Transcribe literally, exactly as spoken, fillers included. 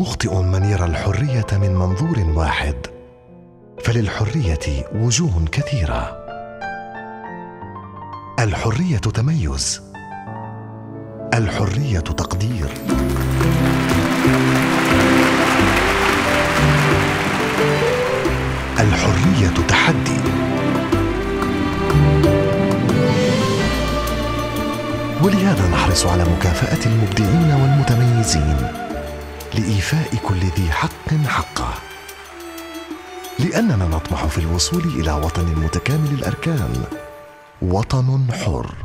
مخطئ من يرى الحرية من منظور واحد، فللحرية وجوه كثيرة. الحرية تميز، الحرية تقدير، الحرية تحدي. ولهذا نحرص على مكافأة المبدعين والمتميزين، لإيفاء كل ذي حق حقه، لأننا نطمح في الوصول إلى وطن متكامل الأركان، وطن حر.